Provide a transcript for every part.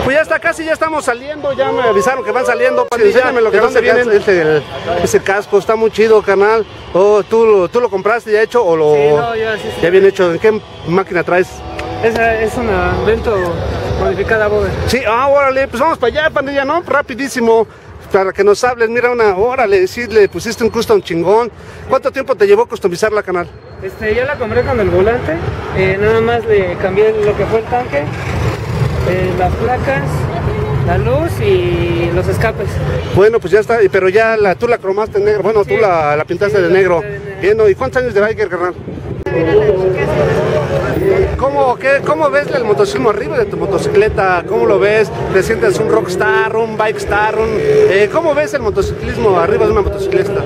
pues ya está, casi ya estamos saliendo, ya me avisaron que van saliendo. Enséñame lo que dónde viene ese casco, está muy chido, carnal. Oh, ¿tú lo compraste ya hecho o lo...? Sí, no, sí. Ya bien hecho. ¿En qué máquina traes? Esa es una Vento modificada Bober. Sí, órale, pues vamos para allá, pandilla, ¿no? Rapidísimo. Para que nos hables, mira órale, sí le pusiste un custom chingón. ¿Cuánto tiempo te llevó customizarla, canal? Yo la compré con el volante, nada más le cambié lo que fue el tanque, las placas, la luz y los escapes. Bueno, pues ya está, pero ya tú la cromaste en negro, bueno, sí, tú la pintaste de negro. Bien, ¿y cuántos años de biker, carnal? ¿Cómo ves el motociclismo arriba de tu motocicleta? ¿Cómo lo ves? ¿Te sientes un rockstar, un bikestar? ¿Cómo ves el motociclismo arriba de una motocicleta?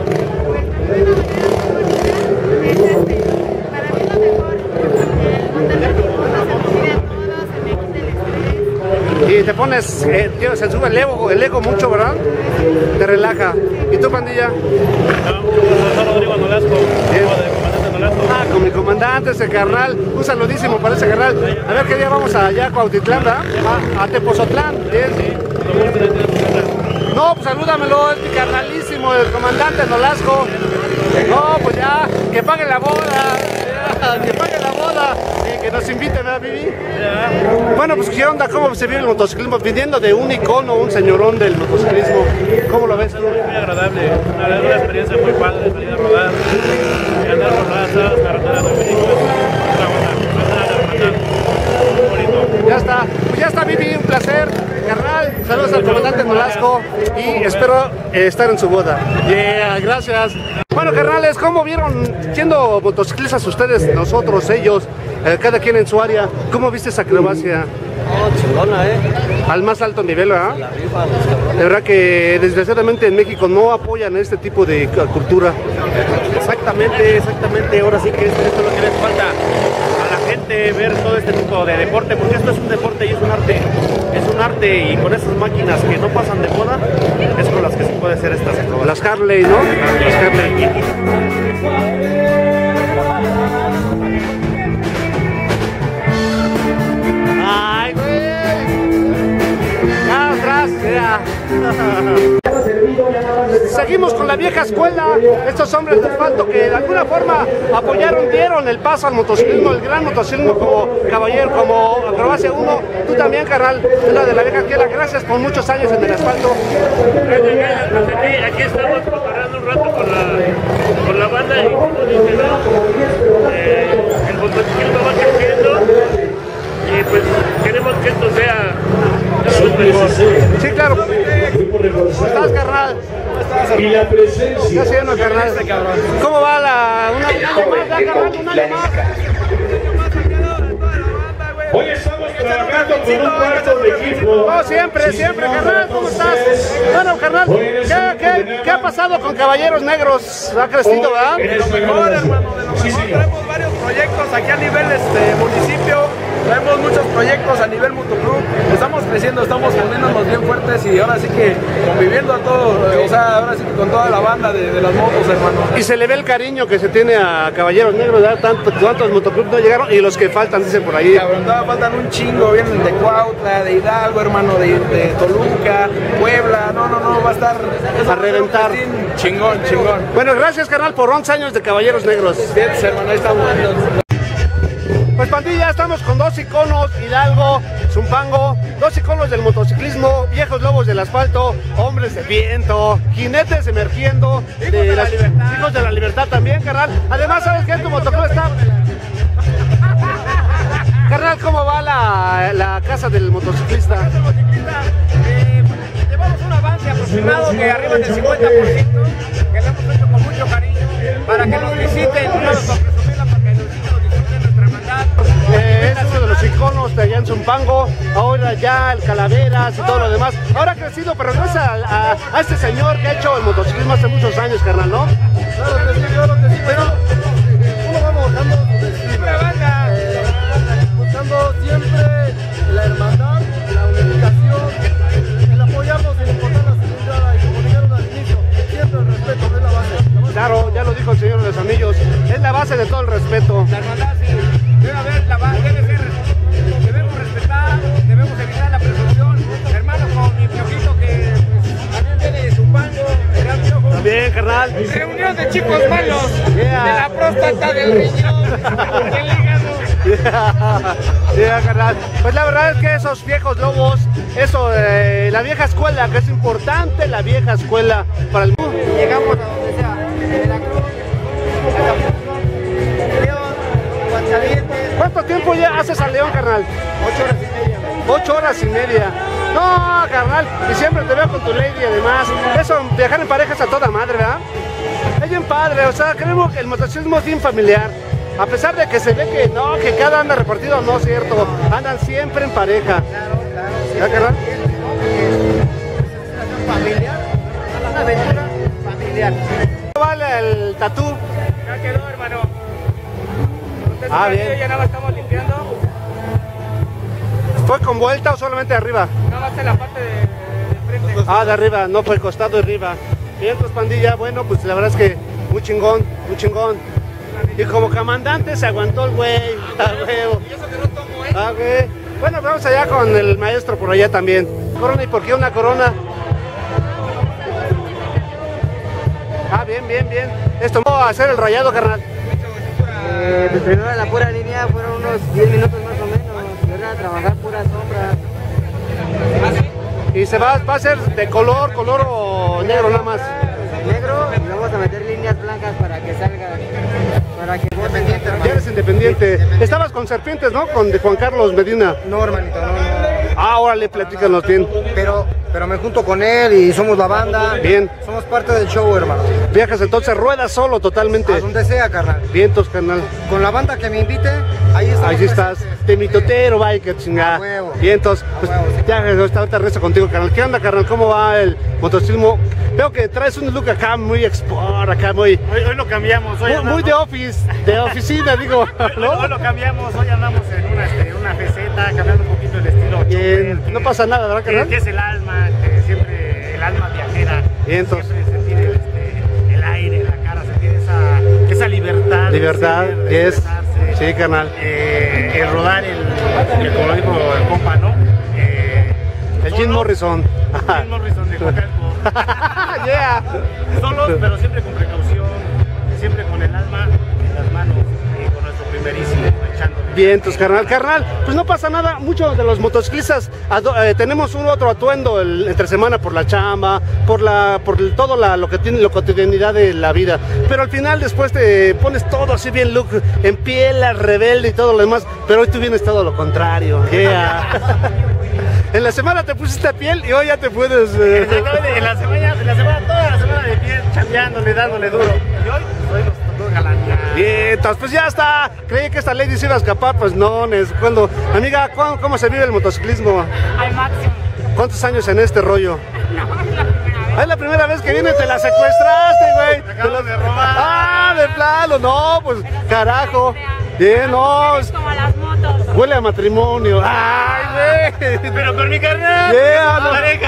Y te pones, se sube el ego mucho, ¿verdad? Te relaja. ¿Y tú, pandilla? Soy Rodrigo Nolasco, comandante Nolasco. Con mi comandante, ese carnal. Un saludísimo para ese carnal. A ver qué día vamos allá a Cuautitlán, ¿verdad? A Tepozotlán. Bien. No, pues salúdamelo, es mi carnalísimo, el comandante Nolasco. No, pues ya, que pague la boda. Que pague la boda. Que nos inviten a vivir. Bueno, pues qué onda, cómo se vive el motociclismo, viniendo de un icono, un señorón del motociclismo. ¿Cómo lo ves tú? Muy agradable, una experiencia muy padre, salir a rodar, andar por razas, carreteras de México, muy bonito. Ya está, Vivi, un placer, carnal. Saludos al comandante Nolasco y espero estar en su boda. Gracias. Bueno, carnales, ¿cómo vieron siendo motociclistas ustedes, nosotros, ellos, cada quien en su área? ¿Cómo viste esa acrobacia? Chingona, Al más alto nivel, ¿verdad? De verdad que desgraciadamente en México no apoyan este tipo de cultura. Exactamente, ahora sí que esto es lo que les falta a la gente, ver todo este tipo de deporte, porque esto es un deporte y es un arte y con esas máquinas que no pasan de moda, es con las que se puede hacer estas cosas. Las Harley, ¿no? Las Harley. ¡Ay, güey! ¡Atrás! Seguimos con la vieja escuela, estos hombres de asfalto que de alguna forma dieron el paso al motociclismo, el gran motociclismo como caballero, como acrobacia 1. Tú también, carnal, una de la vieja escuela. Gracias por muchos años en el asfalto. Aquí estamos preparando un rato con la banda y como dije, el motociclismo va creciendo y pues queremos que esto sea mejor. Sí, claro. ¿Cómo estás, carnal? Y la presencia. ¿Qué haciendo, carnal? ¿Cómo va un año más? Hoy estamos trabajando con un cuarto de equipo. No, siempre, carnal, ¿cómo estás? Bueno, carnal, ¿qué ha pasado con Caballeros Negros? Ha crecido, ¿verdad? De lo mejor, hermano, de lo mejor. Tenemos varios proyectos aquí a nivel municipio. Traemos muchos proyectos a nivel motoclub, estamos creciendo, estamos poniéndonos bien fuertes y ahora sí que conviviendo a todos, o sea, ahora sí que con toda la banda de las motos, hermano. Y se le ve el cariño que se tiene a Caballeros Negros, ¿verdad? ¿Cuántos motoclubs no llegaron? Y los que faltan, dicen por ahí. Cabrón, todavía faltan un chingo, vienen de Cuautla, de Hidalgo, hermano, de Toluca, Puebla, no, va a estar a reventar. Chingón. Bueno, gracias, carnal, por 11 años de Caballeros Negros. Bien, hermano, ahí estamos. Pues pandilla, estamos con dos iconos, Hidalgo, Zumpango, dos iconos del motociclismo, viejos lobos del asfalto, hombres de viento, jinetes emergiendo, hijos de la libertad también, carnal. Además, ¿sabes qué? Tu motoclub está... Carnal, ¿cómo va la casa del motociclista? Llevamos un avance aproximado de arriba del 50%, que lo hemos hecho con mucho cariño, para que nos visiten, no nos presumirla, para que nos disfruten nuestra hermandad. Es uno de los iconos de allá en Zumpango, ahora ya el Calaveras y todo lo demás. Ahora ha crecido, pero gracias a este señor que ha hecho el motociclismo hace muchos años, carnal, ¿no? Claro que sí, pero uno va buscando su destino. Buscando siempre la hermandad, la unificación, el apoyarnos sin importar la cilindrada y como dijeron al inicio, siempre el respeto es la base. Claro, ya lo dijo el Señor de los Anillos, es la base de todo el respeto. La hermandad sí, debe haber, debe ser, debemos respetar, debemos evitar la presunción. mi Piojito que pues, también viene de Zumpango, el gran Piojo. También, carnal. Reunión de chicos malos, Yeah. de la próstata, del riñón, del hígado. Carnal. Pues la verdad es que esos viejos lobos, eso, la vieja escuela, que es importante la vieja escuela para el mundo. Llegamos a donde sea, de la Cruz, León, Guachalientes. ¿Cuánto tiempo ya haces al León, carnal? 8 horas y media. 8 horas y media. No, carnal, y siempre te veo con tu lady además. Eso, viajar en parejas a toda madre, ¿verdad? Es bien padre, o sea, creemos que el motociclismo es bien familiar. A pesar de que se ve que no, que cada anda repartido, no es cierto. Andan siempre en pareja. Claro, sí. ¿Ya, carnal? Es una familiar, una aventura familiar. ¿Cómo vale el tatú? Ya quedó, hermano. Ah, bien. Ya nada más estamos limpiando, ¿Fue con vuelta o solamente arriba? nada más en la parte de frente. Ah, de arriba, no fue costado de arriba. Bien, pues pandilla, bueno, pues la verdad es que muy chingón, muy chingón. Y como comandante se aguantó el güey, a huevo. Y eso que no tomo, Ah, güey. Bueno, vamos allá con el maestro por allá también. Corona, ¿y por qué una corona? Ah, bien, bien, bien. Esto vamos a hacer el rayado, carnal. Pues primero en la pura línea fueron unos 10 minutos más o menos. Y ahora a trabajar pura sombra. Y se va a hacer de color o negro nada más. Negro y vamos a meter líneas blancas para que salga. Para que Ya eres independiente. Estabas con Serpientes, ¿no? Con de Juan Carlos Medina. No, hermanito, no. Ah, órale, platícanos bien. Pero me junto con él y somos la banda. Bien. Somos parte del show, hermano. Viajas entonces, ruedas solo totalmente. A donde sea, carnal. Vientos, carnal. Con la banda que me invite, ahí estamos. Ahí estás. De mi totero, biker, chingada. A huevo. Vientos. Pues, A huevo, sí. ya ahorita regreso contigo, carnal. ¿Qué onda, carnal? ¿Cómo va el motociclismo? Veo que traes un look acá muy export, acá muy Hoy lo cambiamos, muy de office, de oficina, digo. ¿no? Hoy lo cambiamos, hoy andamos en una FZ, cambiando un poquito el estilo. Bien, chopper, no pasa nada, ¿verdad, carnal? que es el alma, que siempre el alma viajera. Bien, entonces. Siempre sentir el aire, la cara, sentir esa libertad. Libertad, de yes. expresarse. Sí, carnal. El rodar como lo dijo el compa, ¿no? El Jim Solo- Morrison. Jim Morrison de Coacalco. Yeah. Solos, pero siempre con precaución, siempre con el alma en las manos y con nuestro primerísimo echándole. Vientos, carnal. Carnal, pues no pasa nada. Muchos de los motociclistas tenemos un otro atuendo entre semana por la chamba, por todo lo que tiene la cotidianidad de la vida. Pero al final después te pones todo así bien look, en piel, al rebelde y todo lo demás. Pero hoy tú vienes todo lo contrario. Yeah. En la semana te pusiste a piel y hoy ya te puedes... Exactamente, en la semana, toda la semana de pie, chambeándole, dándole duro. Y hoy nos tocó galanear. Vientos, pues ya está. Creí que esta lady se iba a escapar, pues no. Amiga, ¿cómo se vive el motociclismo? Al máximo. ¿Cuántos años en este rollo? No, es la primera vez. Es la primera vez que viene, te la secuestraste, güey. Me acaban de robar. Ah, de plano, no, pues carajo. Bien, no, Es como las motos. huele a matrimonio. Ay, güey. Pero con mi carnal, Yeah, no. pareja.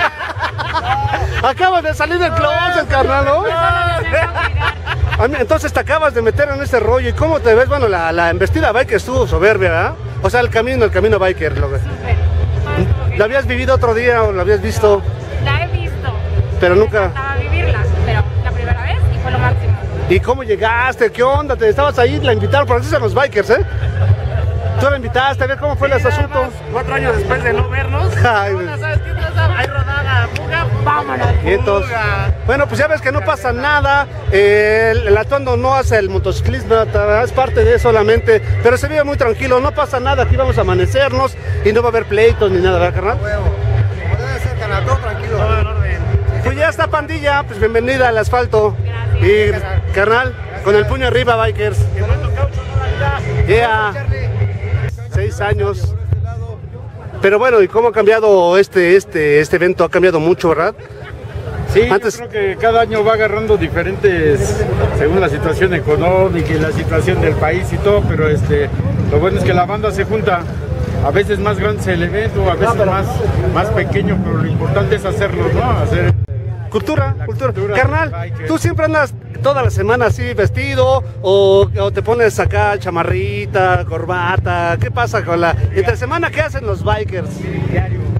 Acabas de salir del closet, carnal, ¿no? Entonces te acabas de meter en este rollo. ¿Y cómo te ves? Bueno, la embestida biker estuvo soberbia, ¿verdad? O sea, el camino biker. ¿La habías vivido otro día o la habías visto? La he visto. Pero Me nunca. encantaba vivirla, pero la primera vez y fue lo máximo. ¿Y cómo llegaste? ¿Qué onda? ¿Te estabas ahí? La invitaron, por así son los bikers, ¿eh? Tú la invitaste, a ver cómo fue ese asunto. 4 años después de no vernos. Ay, güey. ¿Sabes qué pasa? Hay rodada, fuga, vámonos. Vientos. Fuga. Bueno, pues ya ves que no pasa nada. El atuendo no hace el motociclismo, es parte de eso solamente. Pero se vive muy tranquilo, no pasa nada. Aquí vamos a amanecernos y no va a haber pleitos ni nada, ¿verdad, carnal? Huevo. Como debe ser, carnal, todo tranquilo. Todo en orden. Pues ya está, pandilla, pues bienvenida al asfalto. Gracias. Y carnal, con el puño arriba, bikers. Que nuestro caucho no da vida. Yeah. 6 años. Pero bueno, ¿y cómo ha cambiado este evento? Ha cambiado mucho, ¿verdad? Sí, Antes- yo creo que cada año va agarrando diferentes, según la situación económica y la situación del país y todo, pero lo bueno es que la banda se junta. A veces más grande es el evento, a veces más pequeño, pero lo importante es hacerlo, ¿no? Hacer Cultura. cultura Carnal, del biker. ¿tú siempre andas toda la semana así vestido o te pones acá chamarrita, corbata? ¿Qué pasa con la entre semana? ¿Qué hacen los bikers? diario.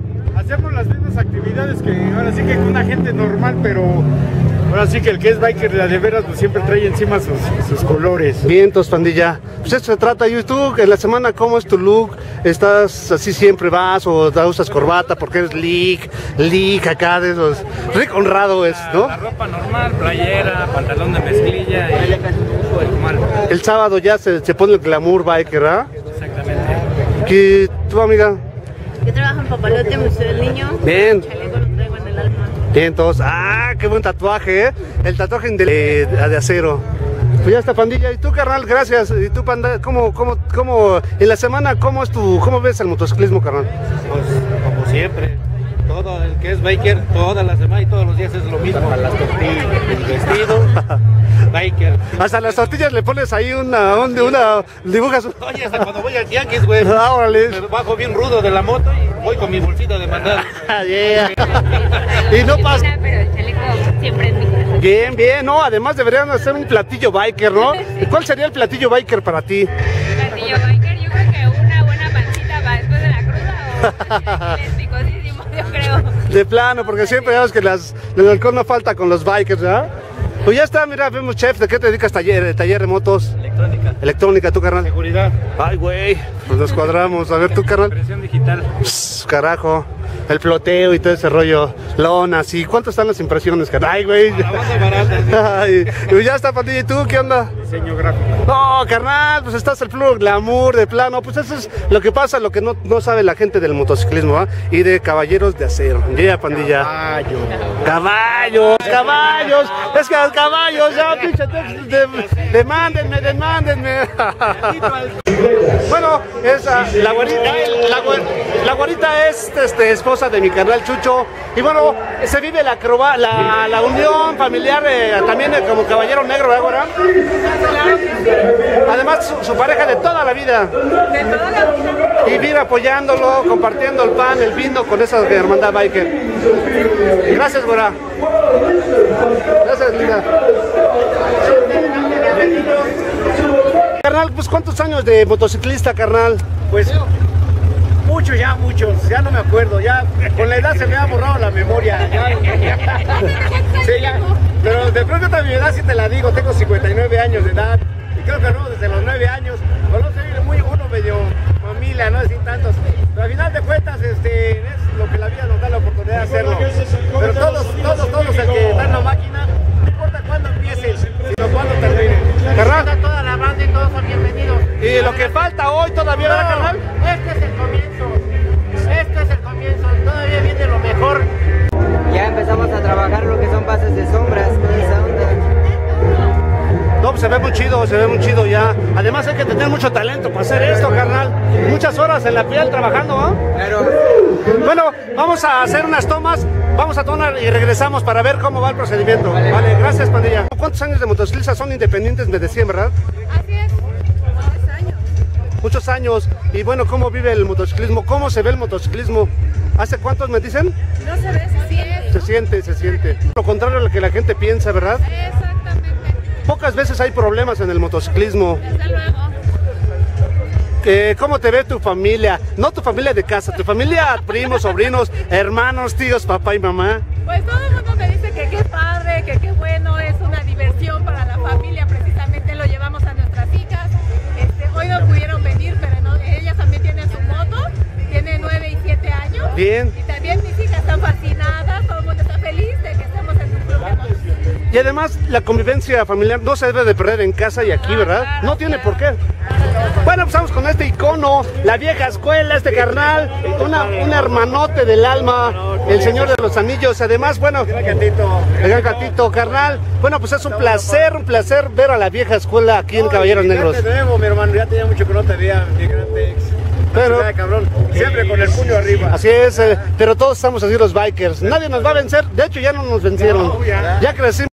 hacemos las mismas actividades que ahora sí que con una gente normal, pero ahora sí que el que es biker de veras pues siempre trae encima sus colores. Vientos, pandilla. Pues esto se trata. ¿Y tú en la semana cómo es tu look? ¿Estás así siempre vas o te usas corbata porque eres leak acá de esos? Rick honrado es, ¿no? La ropa normal, playera, pantalón de mezclilla y normal. El sábado ya se pone el glamour biker, ¿ah? Exactamente. ¿Y tú, amiga? Yo trabajo en Papalote, Museo del Niño. Bien. Chaleco lo traigo en el alma. Bien, todos. ¡Ah, qué buen tatuaje, eh! El tatuaje de acero. Pues ya está, pandilla. ¿Y tú, carnal? Gracias. ¿Y tú, panda? ¿Cómo en la semana, cómo ves el motociclismo, carnal? Pues como siempre, todo el que es biker, toda la semana y todos los días es lo mismo. Las tortillas, el vestido, biker. Hasta las tortillas le pones ahí una dibujas. Oye, hasta cuando voy al tianguis, güey, Ah, órale. me bajo bien rudo de la moto y voy con mi bolsita de mandado. Yeah. Y no pasa. Pero el chaleco siempre es mi casa. Bien, bien, no, además deberían hacer un platillo biker, ¿no? ¿Y cuál sería el platillo biker para ti? Platillo biker, yo creo que una buena pancita para después de la cruda o es picosísimo, yo creo. De plano, porque siempre vemos que el alcohol no falta con los bikers, ¿verdad? Pues ya está, mira, vemos, chef, ¿de qué te dedicas? Taller de motos. Electrónica. Electrónica, ¿tú, carnal? Seguridad. Ay, güey, pues nos cuadramos. A ver, ¿tú, carnal? Impresión digital. Pss, carajo, el floteo y todo ese rollo, lonas, ¿y cuánto están las impresiones, carnal? Ay, güey. La banda barata. Ay, y ya está, pandilla, ¿y tú qué onda? Diseño gráfico. No, carnal, pues estás el puro glamour de plano, pues eso es lo que pasa, lo que no sabe la gente del motociclismo, ¿ah? Y de caballeros de acero. Ya, pandilla. Caballos, es que los caballos, ya, pinche, demándenme. Bueno, la güerita es esposa de mi carnal Chucho, y bueno, se vive la unión familiar también como caballero negro, ¿verdad, güera? Además, su pareja de toda la vida. Y vive apoyándolo, compartiendo el pan, el vino con esa hermandad biker. Gracias, güera. Gracias, linda. Carnal, pues ¿cuántos años de motociclista, carnal? Pues muchos, ya no me acuerdo, ya con la edad se me ha borrado la memoria. Sí, ya, pero de pronto también mi edad sí te la digo, tengo 59 años de edad y creo que no, desde los 9 años, pues no sé, muy uno medio mamila, no sin tantos, pero al final de cuentas es lo que la vida nos da la oportunidad de hacerlo, pero todos el que está en la máquina, no importa cuándo empiecen, sino cuándo terminen. Carnal, Toda la banda y todos son bienvenidos. y lo que falta hoy todavía, ¿verdad, carnal? Este es el comienzo, todavía viene lo mejor. Ya empezamos a trabajar lo que son bases de sombras, toda esa onda. No, pues se ve muy chido ya. Además hay que tener mucho talento para hacer esto, carnal. Muchas horas en la piel trabajando, ¿ah? Claro. Bueno, vamos a hacer unas tomas, vamos a tomar y regresamos para ver cómo va el procedimiento. Vale, gracias, pandilla. ¿Cuántos años de motociclista son independientes, me decían, verdad? Así es, 3 años. Muchos años. Y bueno, ¿cómo vive el motociclismo? ¿Cómo se ve el motociclismo? ¿Hace cuántos me dicen? No se ve, se siente. Se siente. Lo contrario a lo que la gente piensa, ¿verdad? Exactamente, Pocas veces hay problemas en el motociclismo. desde luego. ¿Cómo te ve tu familia? No tu familia de casa, tu familia, primos, sobrinos, hermanos, tíos, papá y mamá. Pues todo el mundo me dice que qué padre, que qué bueno, es una diversión para la familia, precisamente lo llevamos a nuestras hijas. Hoy no pudieron venir, pero no, ellas también tienen su moto, tienen 9 y 7 años. Bien. Y también mis hijas están fascinadas, todo el mundo está feliz de que estemos en un club de motociclismo. Y además la convivencia familiar no se debe de perder en casa y aquí, ¿verdad? No tiene por qué. Bueno, pues vamos con este icono, la vieja escuela, este carnal, un hermanote del alma, el Señor de los Anillos. Además, bueno, el gran gatito, carnal. Bueno, pues es un placer ver a la vieja escuela aquí en Caballeros Negros. Ya te vemos, mi hermano, ya tenía mucho que no te veía, mi gran Tex. Pero, cabrón, siempre con el puño arriba. Así es, pero todos estamos así los bikers. Nadie nos va a vencer, de hecho ya no nos vencieron. Ya crecimos.